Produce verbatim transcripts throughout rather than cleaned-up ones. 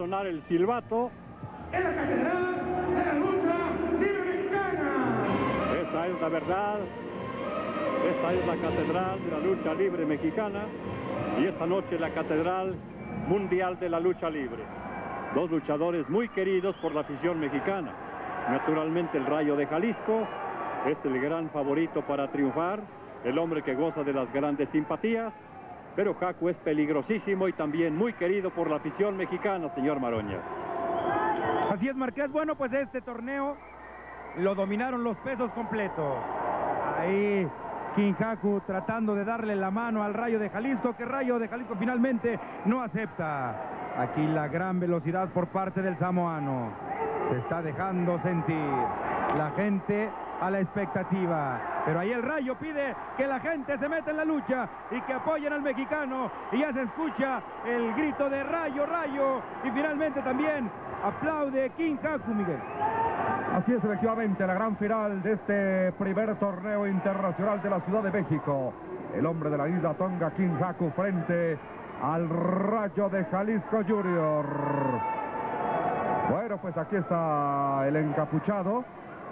sonar el silbato. En la catedral de la lucha libre mexicana. Esa es la verdad. Esta es la catedral de la lucha libre mexicana. Y esta noche la catedral mundial de la lucha libre. Dos luchadores muy queridos por la afición mexicana. Naturalmente el Rayo de Jalisco es el gran favorito para triunfar, el hombre que goza de las grandes simpatías, pero Haku es peligrosísimo y también muy querido por la afición mexicana, señor Maroña. Así es, Marqués. Bueno, pues este torneo lo dominaron los pesos completos. Ahí King Haku tratando de darle la mano al Rayo de Jalisco, que Rayo de Jalisco finalmente no acepta. Aquí la gran velocidad por parte del samoano. Se está dejando sentir. La gente a la expectativa. Pero ahí el Rayo pide que la gente se meta en la lucha y que apoyen al mexicano. Y ya se escucha el grito de Rayo, Rayo. Y finalmente también aplaude King Haku, Miguel. Así es, efectivamente, la gran final de este primer torneo internacional de la Ciudad de México. El hombre de la isla Tonga, King Haku, frente al Rayo de Jalisco Junior. Bueno, pues aquí está el encapuchado.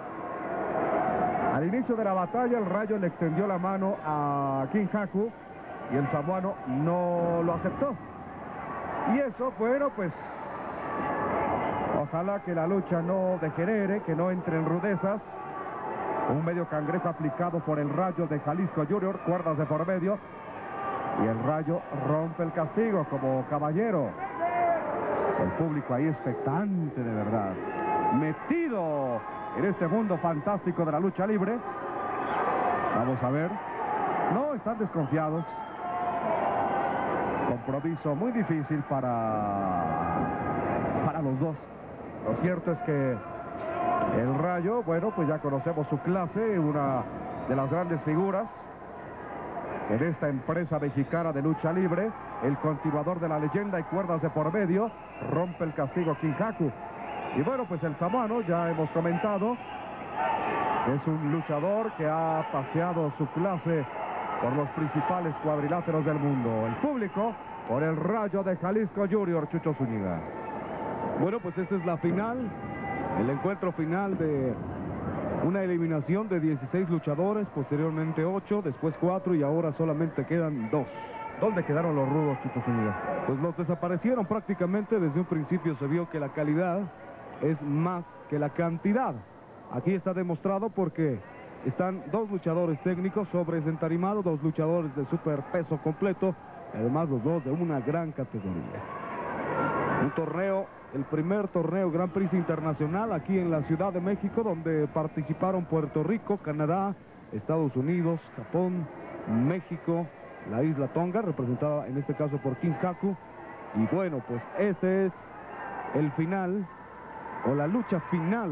Al inicio de la batalla, el Rayo le extendió la mano a King Haku y el samoano no lo aceptó. Y eso, bueno, pues ojalá que la lucha no degenere, que no entre en rudezas. Un medio cangrejo aplicado por el Rayo de Jalisco Junior, cuerdas de por medio. Y el Rayo rompe el castigo como caballero. El público ahí expectante de verdad. Metido en este mundo fantástico de la lucha libre. Vamos a ver. No, están desconfiados. Compromiso muy difícil para, para los dos. Lo cierto es que el Rayo, bueno, pues ya conocemos su clase, una de las grandes figuras en esta empresa mexicana de lucha libre, el continuador de la leyenda y cuerdas de por medio, rompe el castigo King Haku. Y bueno, pues el samoano, ya hemos comentado, es un luchador que ha paseado su clase por los principales cuadriláteros del mundo. El público por el Rayo de Jalisco Junior, Chucho Zúñiga. Bueno, pues esta es la final, el encuentro final de una eliminación de dieciséis luchadores, posteriormente ocho, después cuatro y ahora solamente quedan dos. ¿Dónde quedaron los rudos, Chucho Zúñiga? Pues los desaparecieron prácticamente. Desde un principio se vio que la calidad es más que la cantidad. Aquí está demostrado porque están dos luchadores técnicos sobre entarimado, dos luchadores de superpeso completo, además los dos de una gran categoría. Un torneo, el primer torneo Gran Prix Internacional aquí en la Ciudad de México, donde participaron Puerto Rico, Canadá, Estados Unidos, Japón, México, la isla Tonga, representada en este caso por King Haku. Y bueno, pues este es el final, o la lucha final.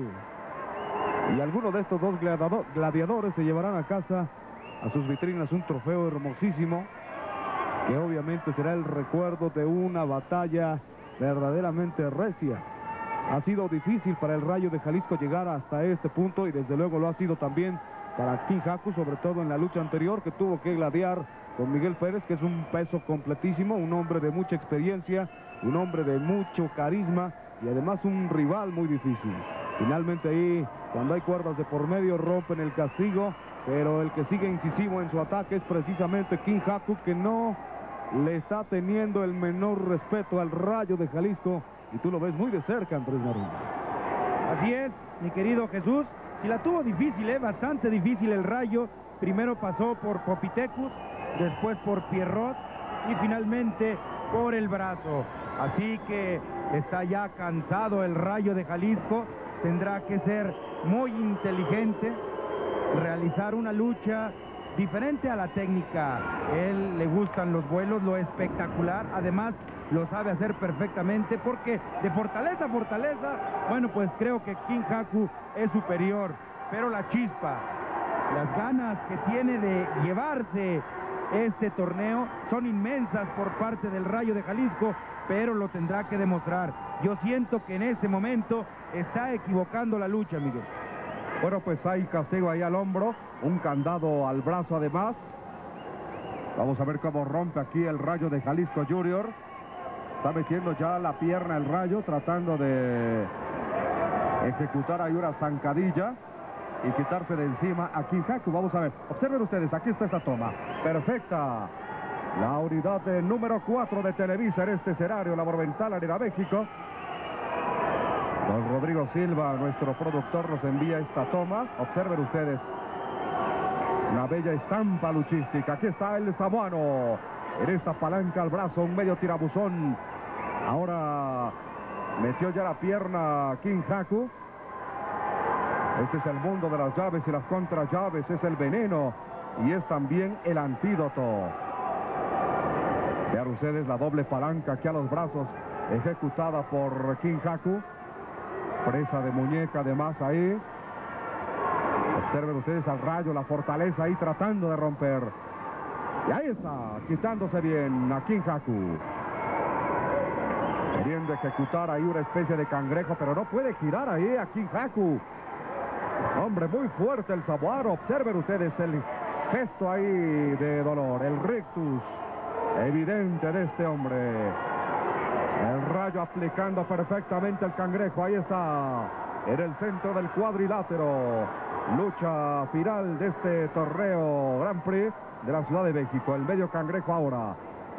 Y algunos de estos dos gladiadores se llevarán a casa, a sus vitrinas, un trofeo hermosísimo, que obviamente será el recuerdo de una batalla verdaderamente recia. Ha sido difícil para el Rayo de Jalisco llegar hasta este punto, y desde luego lo ha sido también para King Haku, sobre todo en la lucha anterior, que tuvo que gladiar con Miguel Pérez, que es un peso completísimo, un hombre de mucha experiencia, un hombre de mucho carisma y además un rival muy difícil. Finalmente ahí, cuando hay cuerdas de por medio, rompen el castigo, pero el que sigue incisivo en su ataque es precisamente King Haku, que no le está teniendo el menor respeto al Rayo de Jalisco, y tú lo ves muy de cerca, Andrés Marín. Así es, mi querido Jesús. Si la tuvo difícil, ¿eh? Bastante difícil el Rayo. Primero pasó por Popitecus, después por Pierrot y finalmente por el brazo. Así que está ya cansado el Rayo de Jalisco. Tendrá que ser muy inteligente, realizar una lucha diferente a la técnica. Él le gustan los vuelos, lo espectacular, además lo sabe hacer perfectamente, porque de fortaleza a fortaleza, bueno, pues creo que King Haku es superior, pero la chispa, las ganas que tiene de llevarse este torneo son inmensas por parte del Rayo de Jalisco, pero lo tendrá que demostrar. Yo siento que en este momento está equivocando la lucha, Miguel. Bueno, pues hay castigo ahí al hombro, un candado al brazo además. Vamos a ver cómo rompe aquí el Rayo de Jalisco Junior. Está metiendo ya la pierna el Rayo, tratando de ejecutar ahí una zancadilla y quitarse de encima a Kinjaku. Vamos a ver, observen ustedes, aquí está esta toma. Perfecta. La unidad de número cuatro de Televisa en este escenario, la Monumental Arena México. Don Rodrigo Silva, nuestro productor, nos envía esta toma. Observen ustedes. Una bella estampa luchística. Aquí está el samoano. En esta palanca al brazo, un medio tirabuzón. Ahora metió ya la pierna Kinjaku. Este es el mundo de las llaves y las contrallaves. Es el veneno y es también el antídoto. Vean ustedes la doble palanca aquí a los brazos, ejecutada por Kinjaku. Presa de muñeca además ahí. Observen ustedes al Rayo, la fortaleza ahí tratando de romper. Y ahí está, quitándose bien a Kinjaku. Queriendo ejecutar ahí una especie de cangrejo, pero no puede girar ahí a Kinjaku. Hombre, muy fuerte el samoano. Observen ustedes el gesto ahí de dolor, el rictus evidente de este hombre. El Rayo aplicando perfectamente el cangrejo. Ahí está, en el centro del cuadrilátero. Lucha final de este torneo Grand Prix de la Ciudad de México. El medio cangrejo ahora.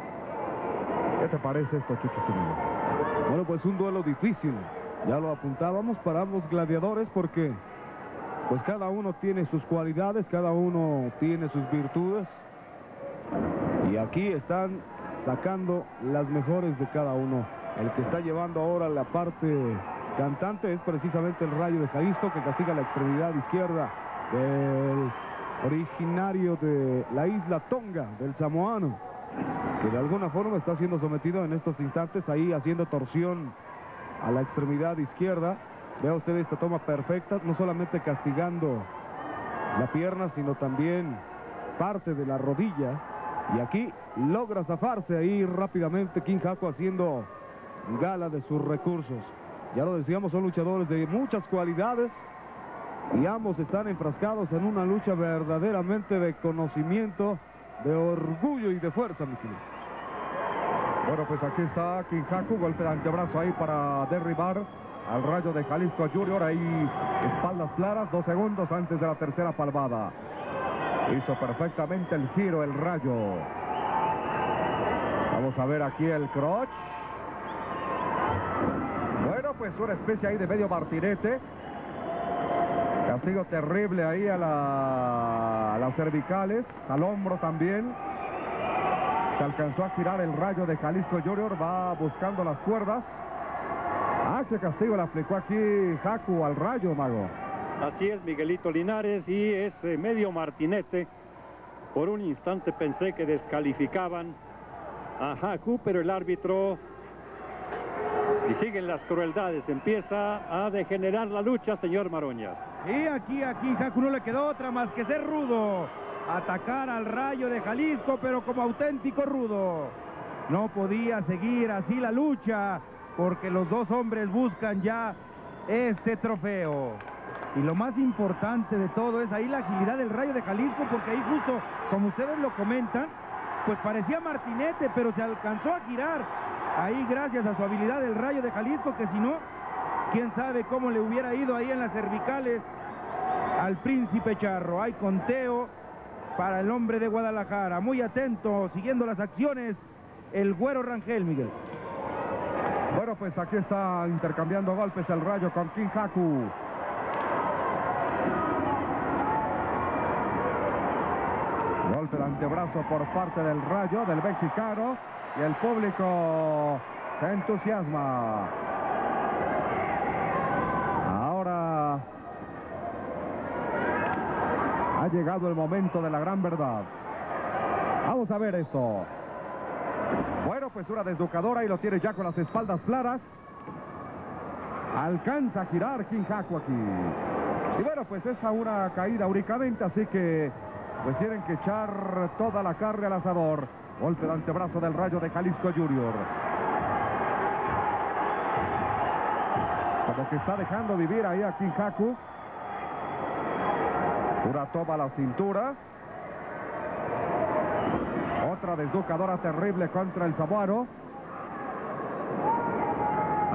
¿Qué te parece esto, Chucho Zúñiga? Bueno, pues un duelo difícil. Ya lo apuntábamos para ambos gladiadores porque pues cada uno tiene sus cualidades, cada uno tiene sus virtudes. Y aquí están sacando las mejores de cada uno. El que está llevando ahora la parte cantante es precisamente el Rayo de Jalisco, que castiga la extremidad izquierda del originario de la isla Tonga, del samoano, que de alguna forma está siendo sometido en estos instantes, ahí haciendo torsión a la extremidad izquierda. Vea usted esta toma perfecta, no solamente castigando la pierna, sino también parte de la rodilla. Y aquí logra zafarse ahí rápidamente Kinjaku, haciendo gala de sus recursos. Ya lo decíamos, son luchadores de muchas cualidades y ambos están enfrascados en una lucha verdaderamente de conocimiento, de orgullo y de fuerza, mi querido. Bueno, pues aquí está Kinjaku, golpe de antebrazo ahí para derribar al Rayo de Jalisco Junior. Ahí espaldas claras, dos segundos antes de la tercera palmada. Hizo perfectamente el giro el Rayo. Vamos a ver aquí el crotch. Bueno, pues una especie ahí de medio martinete. Castigo terrible ahí a, la, a las cervicales, al hombro también. Se alcanzó a girar el Rayo de Jalisco Junior, va buscando las cuerdas. Ah, qué castigo le aplicó aquí Jacu al Rayo, Mago. Así es, Miguelito Linares, y ese medio martinete. Por un instante pensé que descalificaban a Jacu, pero el árbitro, y siguen las crueldades, empieza a degenerar la lucha, señor Maroñas. Y aquí, aquí, Jacu no le quedó otra más que ser rudo. Atacar al Rayo de Jalisco, pero como auténtico rudo. No podía seguir así la lucha, porque los dos hombres buscan ya este trofeo. Y lo más importante de todo es ahí la agilidad del Rayo de Jalisco, porque ahí justo, como ustedes lo comentan, pues parecía martinete, pero se alcanzó a girar. Ahí gracias a su habilidad el Rayo de Jalisco, que si no, quién sabe cómo le hubiera ido ahí en las cervicales al Príncipe Charro. Hay conteo para el hombre de Guadalajara. Muy atento, siguiendo las acciones, el Güero Rangel, Miguel. Bueno, pues aquí está intercambiando golpes el Rayo con Kinjaku. Golpe de antebrazo por parte del Rayo, del mexicano, y el público se entusiasma. Ahora ha llegado el momento de la gran verdad. Vamos a ver esto. Bueno, pues una desducadora y lo tiene ya con las espaldas claras. Alcanza a girar Kinjaku aquí. Y bueno, pues es a una caída únicamente, así que pues tienen que echar toda la carne al asador. Golpe de antebrazo del Rayo de Jalisco Junior. Como que está dejando vivir ahí a Kinjaku. Una toma a la cintura. Otra desducadora terrible contra el samoano.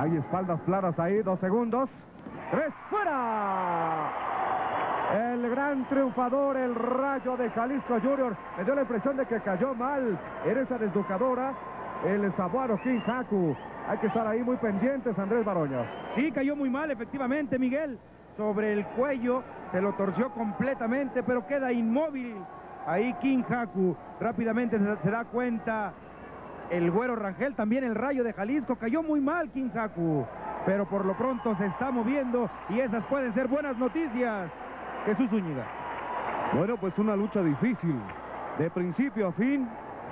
Hay espaldas planas ahí, dos segundos. ¡Tres, fuera! El gran triunfador, el Rayo de Jalisco Junior. Me dio la impresión de que cayó mal en esa desducadora el sabuaro King Haku. Hay que estar ahí muy pendientes, Andrés Baroñas. Sí, cayó muy mal, efectivamente, Miguel. Sobre el cuello, se lo torció completamente, pero queda inmóvil. Ahí King Haku rápidamente se, se da cuenta. El Güero Rangel, también el Rayo de Jalisco. Cayó muy mal King Haku, pero por lo pronto se está moviendo y esas pueden ser buenas noticias. Jesús Zúñiga. Bueno, pues una lucha difícil. De principio a fin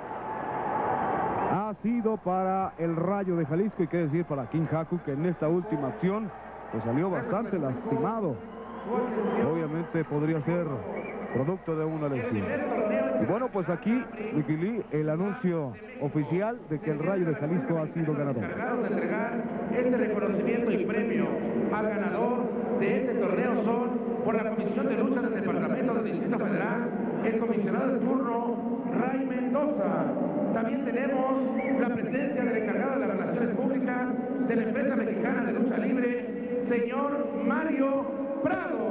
ha sido para el Rayo de Jalisco y qué decir para King Haku, que en esta última acción pues salió bastante lastimado. Obviamente podría ser producto de una lesión. Y bueno, pues aquí, Miquilí, el anuncio oficial de que el Rayo de Jalisco ha sido ganador. Encargados de entregar este reconocimiento y premio al ganador de este torneo son, por la Comisión de Lucha del Departamento del Distrito Federal, el comisionado de turno, Ray Mendoza. También tenemos la presencia del encargado de las Relaciones Públicas de la Empresa Mexicana de Lucha Libre, señor Mario Prado.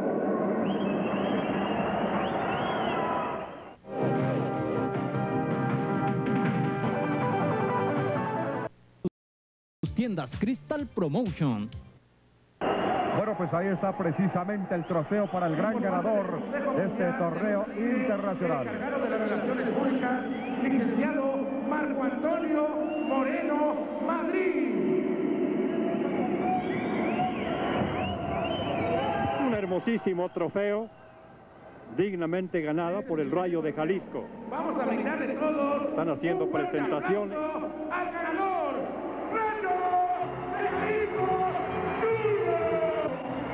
Tiendas Crystal Promotion. Bueno, pues ahí está precisamente el trofeo para el gran ganador de este torneo internacional. El encargado de las Relaciones Públicas, licenciado Marco Antonio Moreno Madrid. Un hermosísimo trofeo, dignamente ganada por el Rayo de Jalisco. Vamos a brindarle todos. Están haciendo un fuerte presentaciones. aplauso al ganador, Rayo de Jalisco Junior.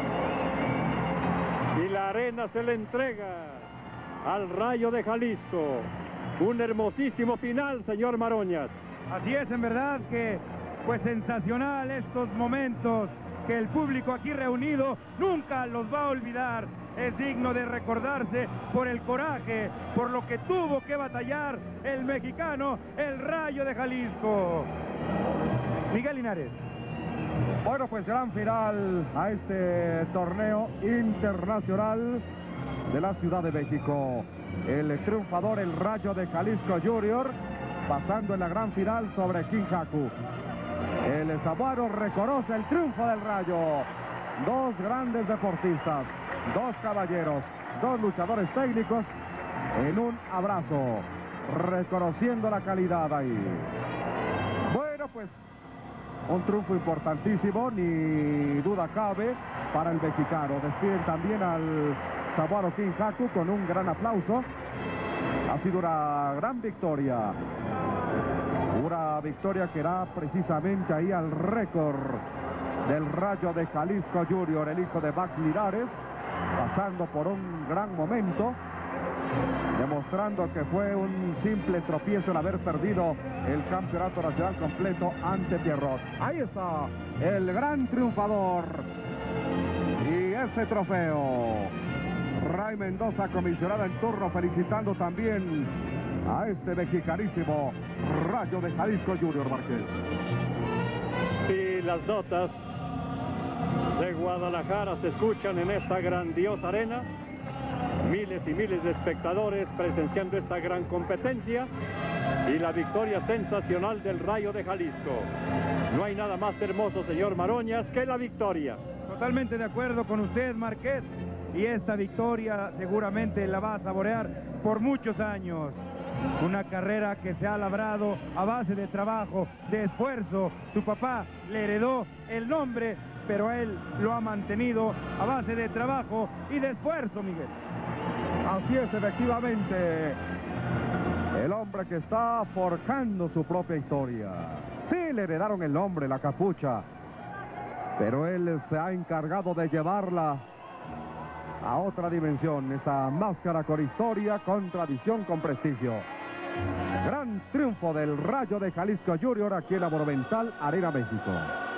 Y la arena se le entrega al Rayo de Jalisco. Un hermosísimo final, señor Maroñas. Así es, en verdad que pues sensacional estos momentos que el público aquí reunido nunca los va a olvidar. Es digno de recordarse por el coraje, por lo que tuvo que batallar el mexicano, el Rayo de Jalisco. Miguel Linares. Bueno, pues gran final a este torneo internacional de la Ciudad de México. El triunfador, el Rayo de Jalisco Junior, pasando en la gran final sobre King Haku. El sabuaro reconoce el triunfo del Rayo. Dos grandes deportistas, dos caballeros, dos luchadores técnicos en un abrazo, reconociendo la calidad ahí. Bueno, pues un triunfo importantísimo, ni duda cabe, para el mexicano. Despiden también al sabuaro King Haku con un gran aplauso. Ha sido una gran victoria. Una victoria que da precisamente ahí al récord del Rayo de Jalisco Junior, el hijo de Max Linares, pasando por un gran momento, demostrando que fue un simple tropiezo el haber perdido el campeonato nacional completo ante Pierrot. Ahí está el gran triunfador y ese trofeo. Ray Mendoza, comisionado en turno, felicitando también a este mexicanísimo Rayo de Jalisco Junior, Márquez. Y las notas de Guadalajara se escuchan en esta grandiosa arena. Miles y miles de espectadores presenciando esta gran competencia y la victoria sensacional del Rayo de Jalisco. No hay nada más hermoso, señor Maroñas, que la victoria. Totalmente de acuerdo con usted, Márquez. Y esta victoria seguramente la va a saborear por muchos años. Una carrera que se ha labrado a base de trabajo, de esfuerzo. Su papá le heredó el nombre, pero él lo ha mantenido a base de trabajo y de esfuerzo, Miguel. Así es, efectivamente. El hombre que está forjando su propia historia. Sí, le heredaron el nombre, la capucha, pero él se ha encargado de llevarla a otra dimensión, esa máscara con historia, con tradición, con prestigio. Gran triunfo del Rayo de Jalisco Junior aquí en la Monumental Arena México.